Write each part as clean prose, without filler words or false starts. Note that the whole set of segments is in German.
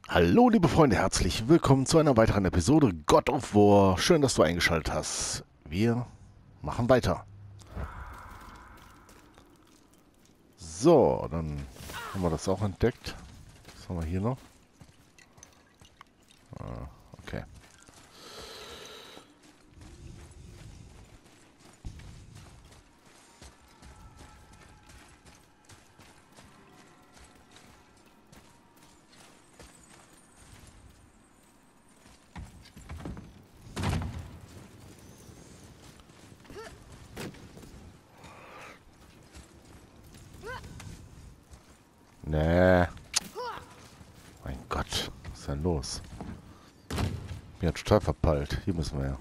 Hallo liebe Freunde, herzlich willkommen zu einer weiteren Episode God of War. Schön, dass du eingeschaltet hast. Wir machen weiter. So, dann haben wir das auch entdeckt. Was haben wir hier noch? Okay. Nee. Mein Gott, was ist denn los? Ich bin ja total verpeilt. Hier müssen wir ja.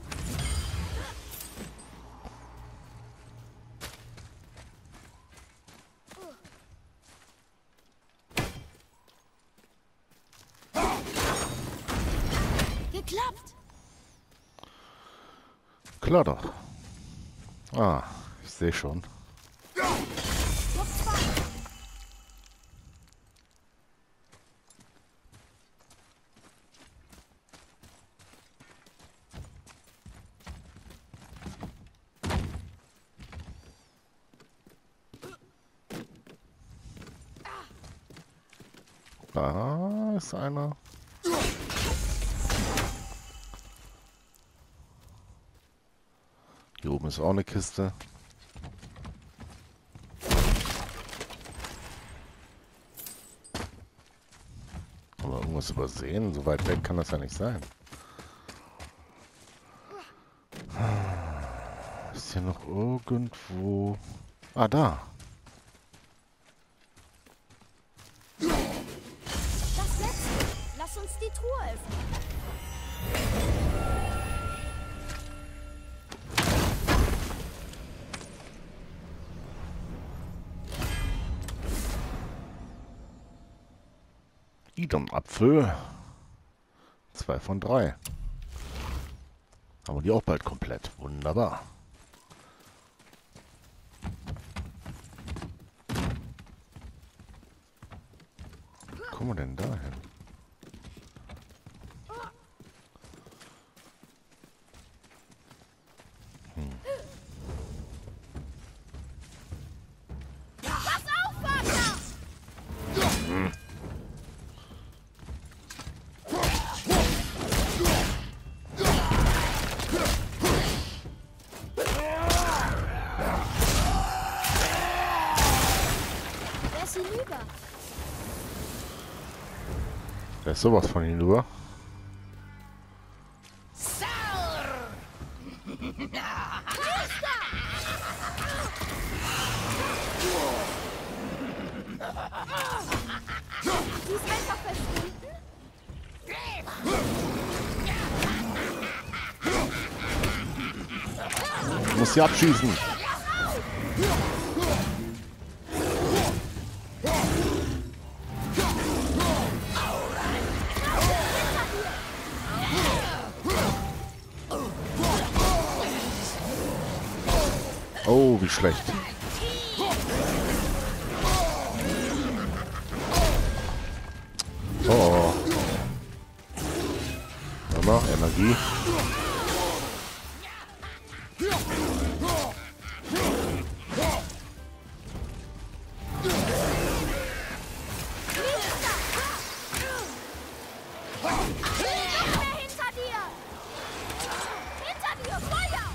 Geklappt! Klar doch. Ah, ich sehe schon. Da ist einer. Hier oben ist auch eine Kiste. Aber irgendwas übersehen? So weit weg kann das ja nicht sein. Ist hier noch irgendwo... Ah, da. Das letzte! Lass uns die Truhe öffnen! Idem-Apfel. 2 von 3. Haben wir die auch bald komplett. Wunderbar. Wo kommen wir denn da hin? Pass auf, Vater! Wer ist hinüber? Da ist sowas von hinüber. Die ist einfach verschwunden? Ich muss sie abschießen. Oh, wie schlecht. Oh. Nochmal, Energie. Noch mehr hinter dir! Hinter dir, Feuer!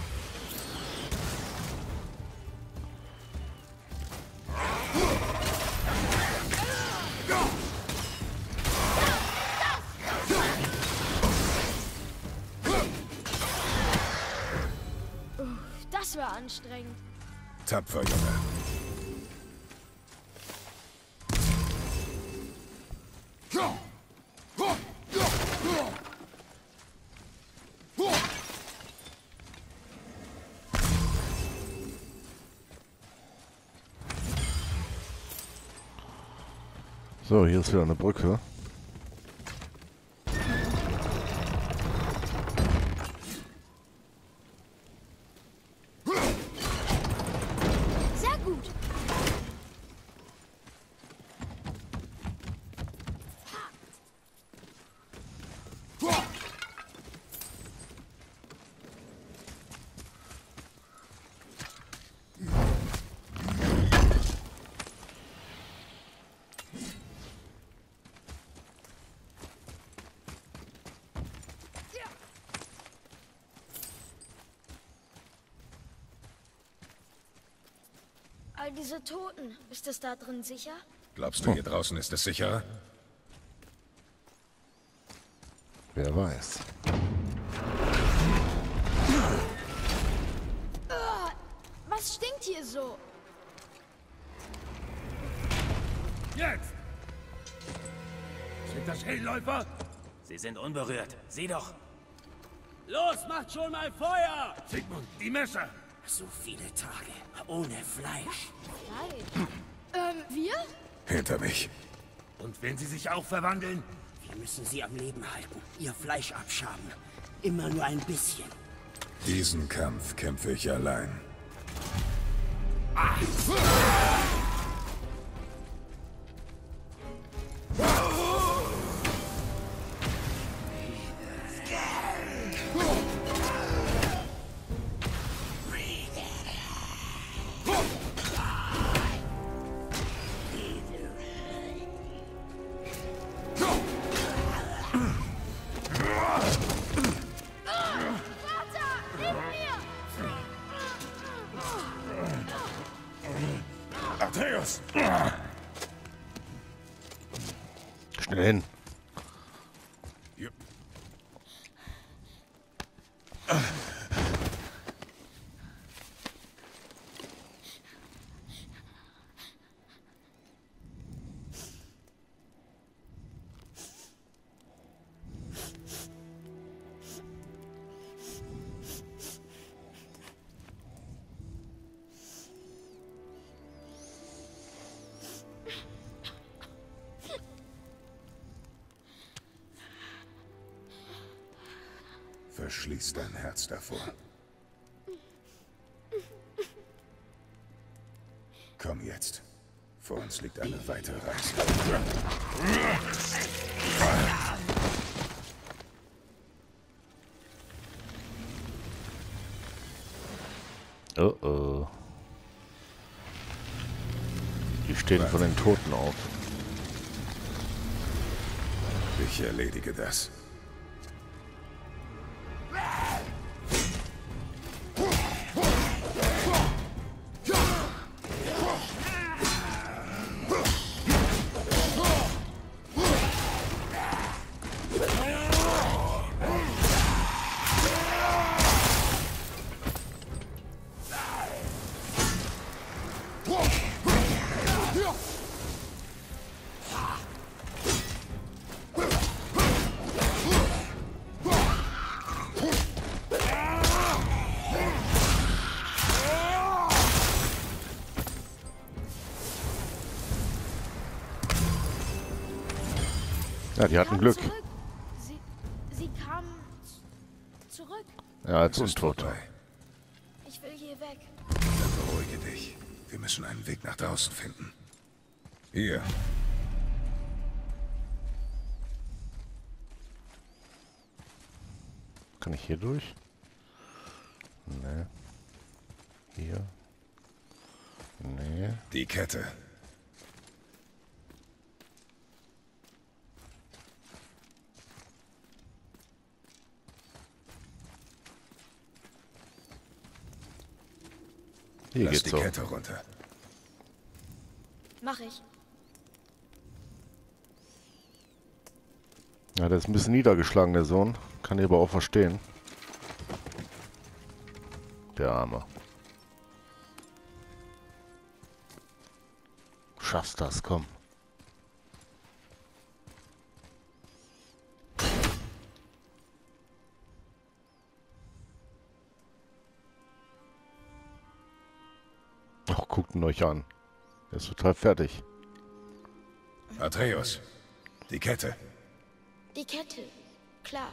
Das war anstrengend. Tapfer, Junge. So, hier ist wieder eine Brücke. Sehr gut. All diese Toten. Ist es da drin sicher? Glaubst du, hier draußen ist es sicherer? Wer weiß. Was stinkt hier so? Jetzt! Sind das Hellläufer? Sie sind unberührt. Sieh doch. Los, macht schon mal Feuer! Sigmund, die Messer! So viele Tage ohne Fleisch. Wir? Hinter mich. Und wenn sie sich auch verwandeln? Wir müssen sie am Leben halten. Ihr Fleisch abschaben. Immer nur ein bisschen. Diesen Kampf kämpfe ich allein. Atreus! Schnell hin. Verschließ dein Herz davor. Komm jetzt. Vor uns liegt eine weitere Reise. Oh oh. Die stehen von den Toten auf. Ich erledige das. Ja, die hatten Glück. Zurück. Sie kamen zurück. Ja, als Es ist Untote. vorbei. Ich will hier weg. Dann beruhige dich. Wir müssen einen Weg nach draußen finden. Hier. Kann ich hier durch? Nee. Hier. Nee. Die Kette. Hier Lass geht's die so. Kette runter. Mach ich. Ja, der ist ein bisschen niedergeschlagen, der Sohn. Kann ich aber auch verstehen. Der Arme. Schaffst das, komm. Ach, guckt ihn euch an. Er ist total fertig. Atreus. Die Kette. Die Kette. Klar.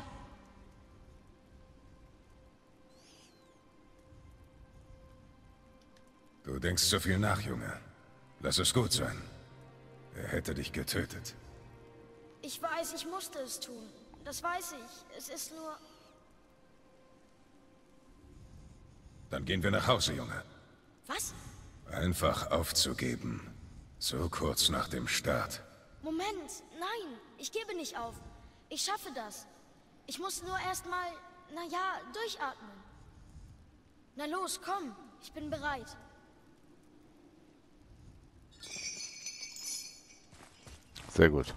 Du denkst zu viel nach, Junge. Lass es gut sein. Er hätte dich getötet. Ich weiß, ich musste es tun. Das weiß ich. Es ist nur... Dann gehen wir nach Hause, Junge. Was? Einfach aufzugeben. So kurz nach dem Start. Moment. Nein. Ich gebe nicht auf. Ich schaffe das. Ich muss nur erstmal, naja, durchatmen. Na los, komm. Ich bin bereit. Sehr gut.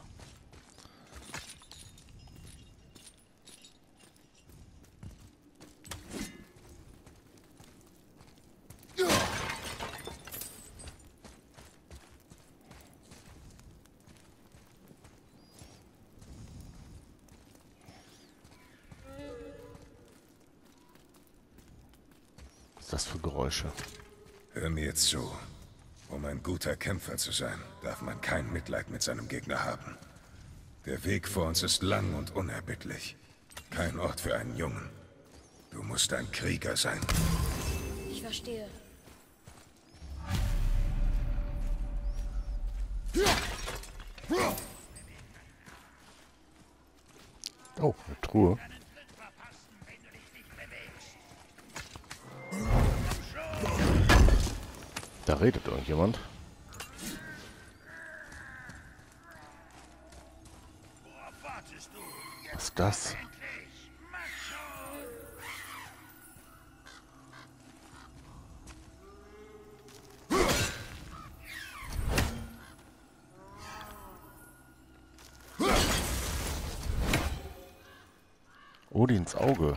Was ist das für Geräusche? Hör mir zu. Um ein guter Kämpfer zu sein, darf man kein Mitleid mit seinem Gegner haben. Der Weg vor uns ist lang und unerbittlich. Kein Ort für einen Jungen. Du musst ein Krieger sein. Ich verstehe. Oh, eine Truhe. Da redet irgendjemand. Was ist das? Odins Auge.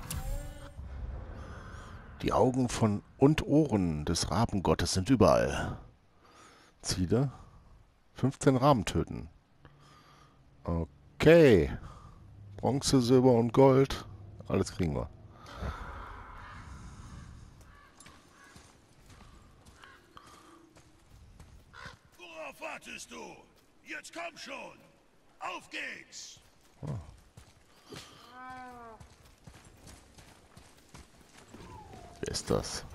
Die Augen von und Ohren des Rabengottes sind überall. Ziele? 15 Raben töten. Okay. Bronze, Silber und Gold. Alles kriegen wir. Worauf wartest du? Jetzt komm schon. Auf geht's. Wer ist das?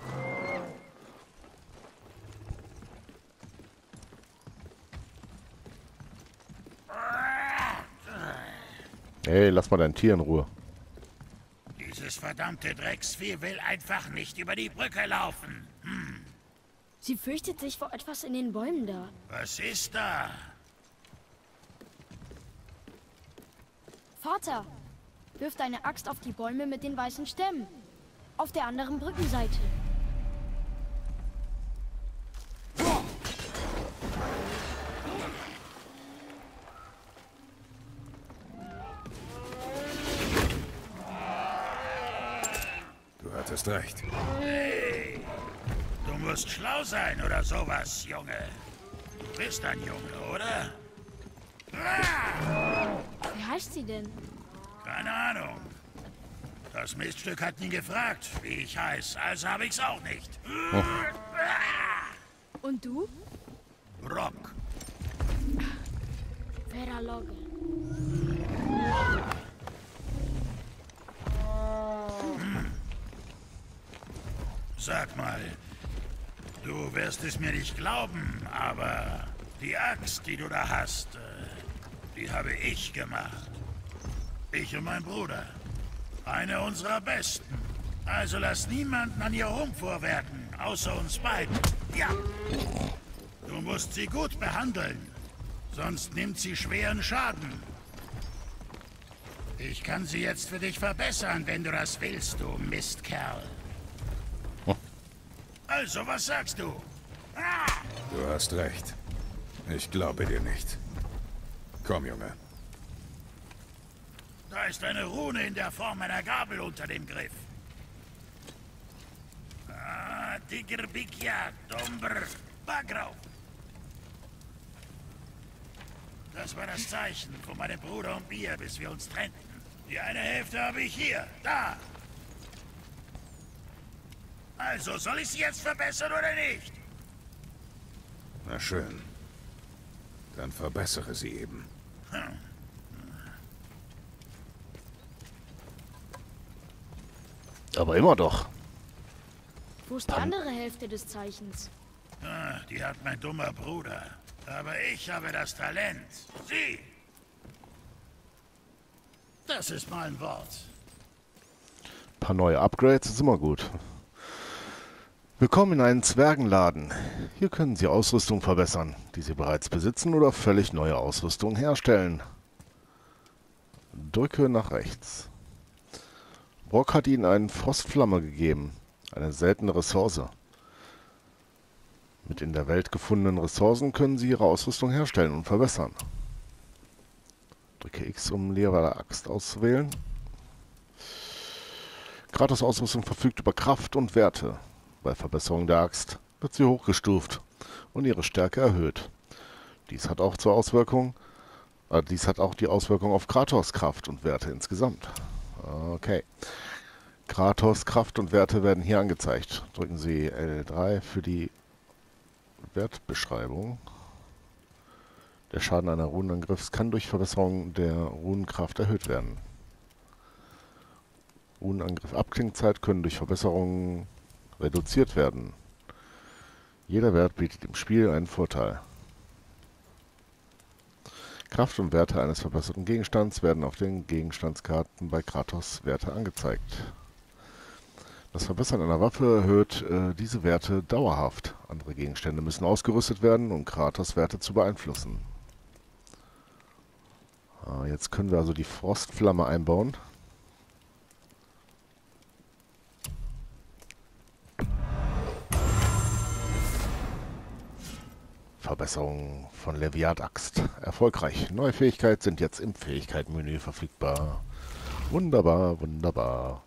Hey, lass mal dein Tier in Ruhe. Dieses verdammte Drecksvieh will einfach nicht über die Brücke laufen. Sie fürchtet sich vor etwas in den Bäumen da. Was ist da? Vater, wirf deine Axt auf die Bäume mit den weißen Stämmen. Auf der anderen Brückenseite. Du hattest recht. Hey, du musst schlau sein oder sowas, Junge. Du bist ein Junge, oder? Wie heißt sie denn? Keine Ahnung. Das Miststück hat nie gefragt, wie ich heiß, also habe ich's auch nicht. Und du? Brock. Vera Logge. Sag mal, du wirst es mir nicht glauben, aber die Axt, die du da hast, die habe ich gemacht. Ich und mein Bruder. Eine unserer besten. Also lass niemanden an ihr rumvorwerken, außer uns beiden. Ja. Du musst sie gut behandeln, sonst nimmt sie schweren Schaden. Ich kann sie jetzt für dich verbessern, wenn du das willst, du Mistkerl. Also, was sagst du? Du hast recht. Ich glaube dir nicht. Komm, Junge. Da ist eine Rune in der Form einer Gabel unter dem Griff. Tigerbikya, Dombr, Bagrau. Das war das Zeichen von meinem Bruder und mir, bis wir uns trennten. Die eine Hälfte habe ich hier, da. Also, soll ich sie jetzt verbessern oder nicht? Na schön. Dann verbessere sie eben. Aber immer doch. Wo ist die andere Hälfte des Zeichens? Die hat mein dummer Bruder. Aber ich habe das Talent. Sie! Das ist mal ein Wort. Ein paar neue Upgrades ist immer gut. Willkommen in einen Zwergenladen. Hier können Sie Ausrüstung verbessern, die Sie bereits besitzen oder völlig neue Ausrüstung herstellen. Drücke nach rechts. Brock hat Ihnen eine Frostflamme gegeben, eine seltene Ressource. Mit in der Welt gefundenen Ressourcen können Sie Ihre Ausrüstung herstellen und verbessern. Drücke X, um Lehrer der Axt auszuwählen. Kratos Ausrüstung verfügt über Kraft und Werte. Bei Verbesserung der Axt wird sie hochgestuft und ihre Stärke erhöht. Dies hat auch die Auswirkung auf Kratos Kraft und Werte insgesamt. Okay. Kratos Kraft und Werte werden hier angezeigt. Drücken Sie L3 für die Wertbeschreibung. Der Schaden einer Runenangriffs kann durch Verbesserung der Runenkraft erhöht werden. Runenangriff Abklingzeit können durch Verbesserungen reduziert werden. Jeder Wert bietet im Spiel einen Vorteil. Kraft und Werte eines verbesserten Gegenstands werden auf den Gegenstandskarten bei Kratos Werte angezeigt. Das Verbessern einer Waffe erhöht diese Werte dauerhaft. Andere Gegenstände müssen ausgerüstet werden, um Kratos Werte zu beeinflussen. Jetzt können wir also die Frostflamme einbauen. Verbesserung von Leviat-Axt. Erfolgreich. Neue Fähigkeiten sind jetzt im Fähigkeitenmenü verfügbar. Wunderbar, wunderbar.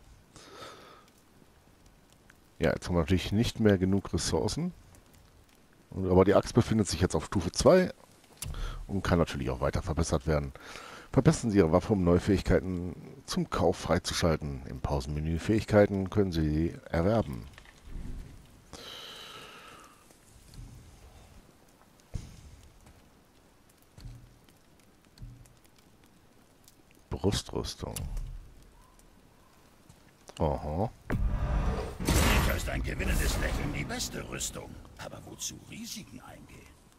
Ja, jetzt haben wir natürlich nicht mehr genug Ressourcen. Aber die Axt befindet sich jetzt auf Stufe 2 und kann natürlich auch weiter verbessert werden. Verbessern Sie Ihre Waffe, um neue Fähigkeiten zum Kauf freizuschalten. Im Pausenmenü Fähigkeiten können Sie erwerben. Brustrüstung. Aha. Sicher ist ein gewinnendes Lächeln die beste Rüstung. Aber wozu Risiken eingehen?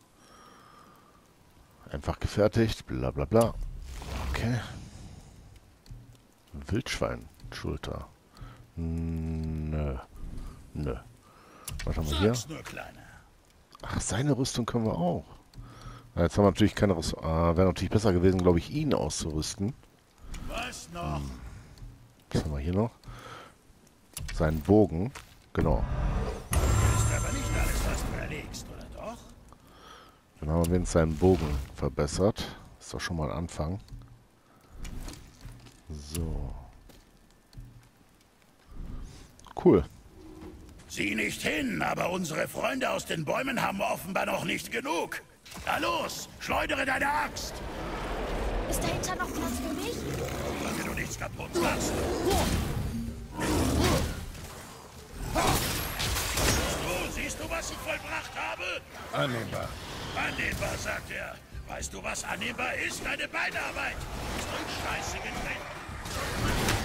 Einfach gefertigt, bla bla bla. Okay. Wildschwein, Schulter. Nö. Nö. Was haben wir hier? Sag's nur, Kleiner. Ach, seine Rüstung können wir auch. Na, jetzt haben wir natürlich keine Rüstung. Wäre natürlich besser gewesen, glaube ich, ihn auszurüsten. Was noch? Was haben wir hier noch? Seinen Bogen. Genau. Ist aber nicht alles, was du erlegst, oder doch? Dann haben wir jetzt seinen Bogen verbessert. Ist doch schon mal ein Anfang. So. Cool. Sieh nicht hin, aber unsere Freunde aus den Bäumen haben offenbar noch nicht genug. Na los, schleudere deine Axt. Ist dahinter noch Platz für mich? Solange du nichts kaputt machst. Siehst du, was ich vollbracht habe? Annehmbar. Annehmbar, sagt er. Weißt du, was annehmbar ist? Deine Beinarbeit. Ist euch scheiße getrennt.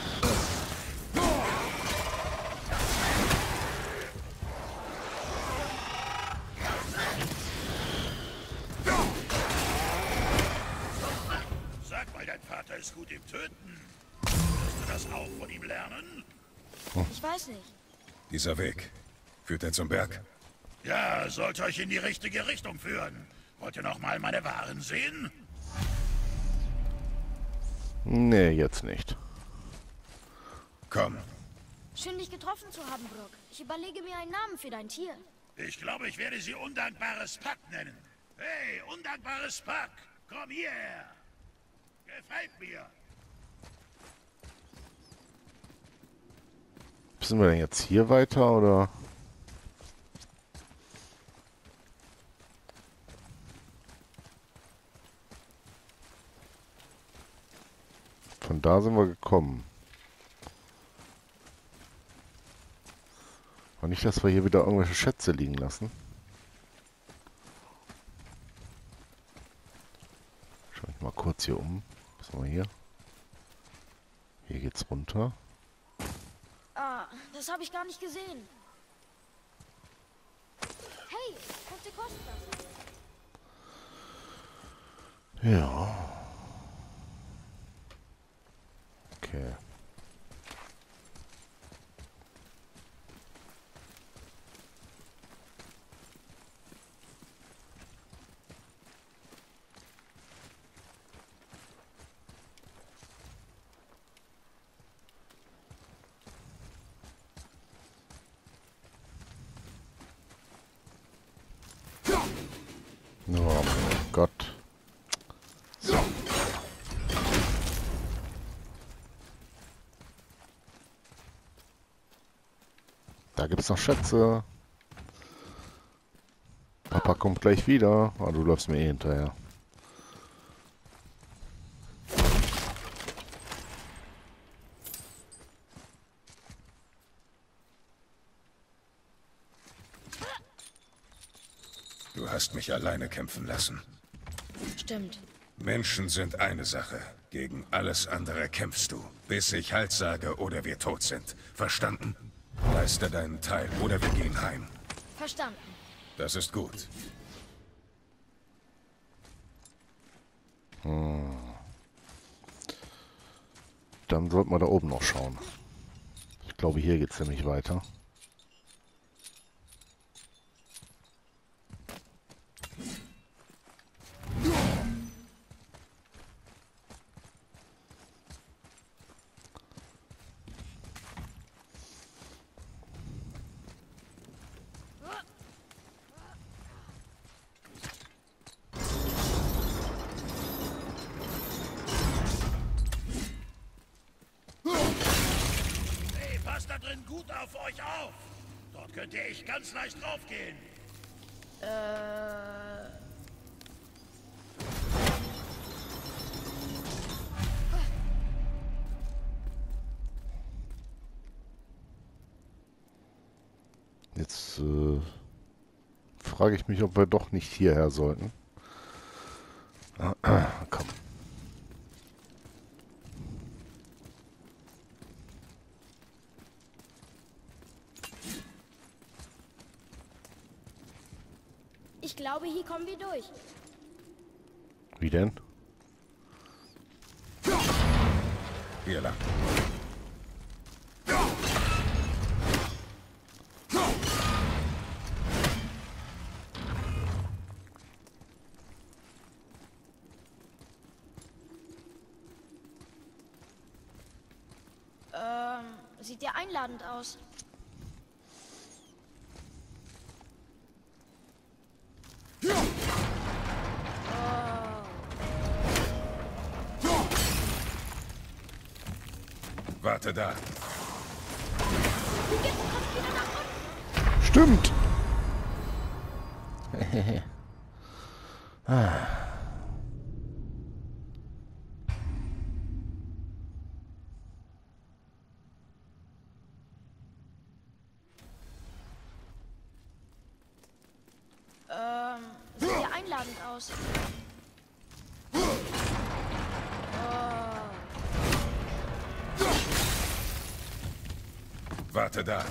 Sag mal, dein Vater ist gut im Töten. Wirst du das auch von ihm lernen? Ich weiß nicht. Dieser Weg. Führt er zum Berg? Ja, sollte euch in die richtige Richtung führen. Wollt ihr noch mal meine Waren sehen? Nee, jetzt nicht. Komm. Schön, dich getroffen zu haben, Brock. Ich überlege mir einen Namen für dein Tier. Ich glaube, ich werde sie undankbares Pack nennen. Hey, undankbares Pack, komm hierher. Gefällt mir. Sind wir denn jetzt hier weiter, oder? Von da sind wir gekommen. Und nicht, dass wir hier wieder irgendwelche Schätze liegen lassen. Schau ich mal kurz hier um. Was haben wir hier? Hier geht's runter. Ah, das habe ich gar nicht gesehen. Hey, Punkte kosten das. Ja. Okay. Oh mein Gott. So. Da gibt's noch Schätze. Papa kommt gleich wieder. Ah, du läufst mir eh hinterher. Du hast mich alleine kämpfen lassen. Stimmt. Menschen sind eine Sache. Gegen alles andere kämpfst du, bis ich Halt sage oder wir tot sind. Verstanden? Leiste deinen Teil oder wir gehen heim. Verstanden. Das ist gut. Dann sollten wir da oben noch schauen. Ich glaube, hier geht's nämlich weiter. Hey, passt da drin gut auf euch auf. Dort könnt ihr echt ganz leicht draufgehen. Jetzt frage ich mich, ob wir doch nicht hierher sollten. Komm. Ich glaube, hier kommen wir durch. Wie denn? Hier lang. Sieht ja einladend aus. Warte da. Stimmt! Sieht ja einladend aus. Warte da.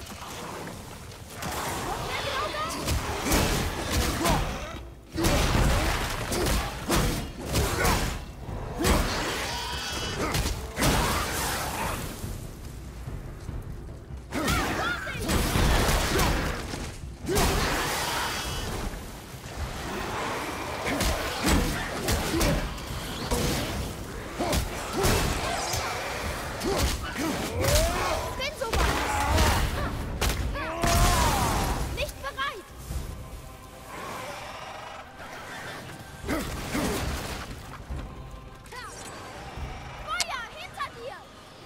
Bin so weit. Nicht bereit. Feuer hinter dir.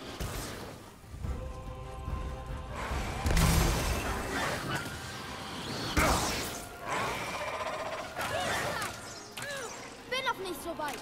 Bin noch nicht so weit.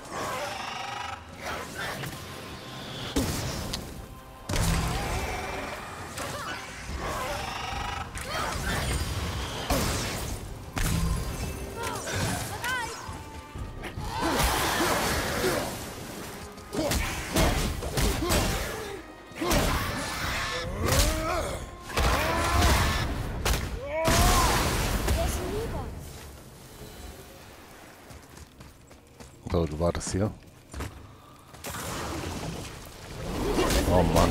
So, du wartest hier. Oh Mann.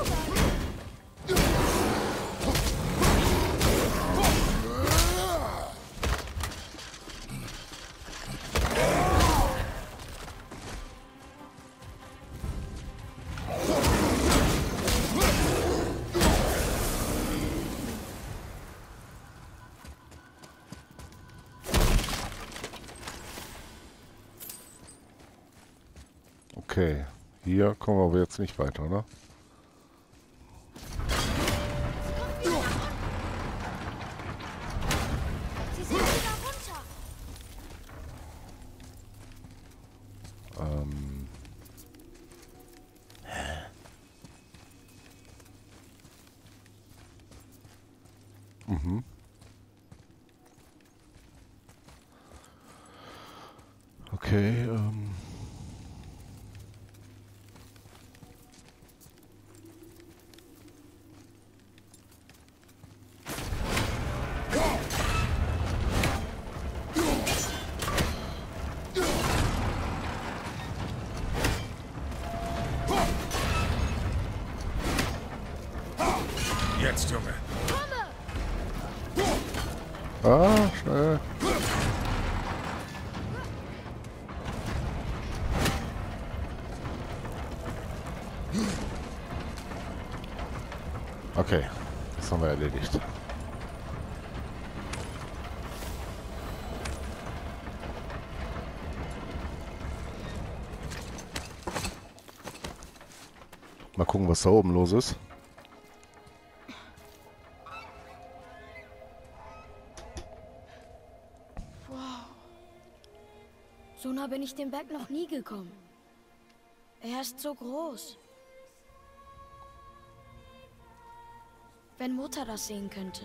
Okay, hier kommen wir aber jetzt nicht weiter, oder? Okay, Jetzt, Junge. schnell. Okay, das haben wir erledigt. Mal gucken, was da oben los ist. So nah bin ich den Berg noch nie gekommen. Er ist so groß. Wenn Mutter das sehen könnte.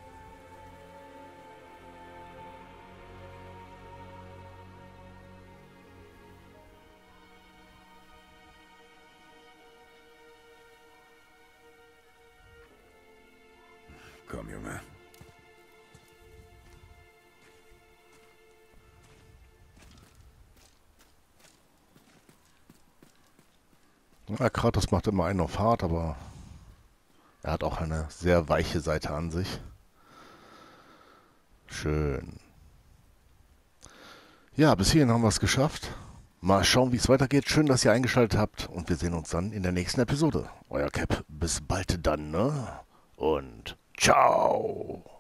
Komm, Junge. Ja, Kratos macht immer einen auf hart, aber er hat auch eine sehr weiche Seite an sich. Schön. Ja, bis hierhin haben wir es geschafft. Mal schauen, wie es weitergeht. Schön, dass ihr eingeschaltet habt und wir sehen uns dann in der nächsten Episode. Euer Cap, bis bald dann, ne? Und ciao!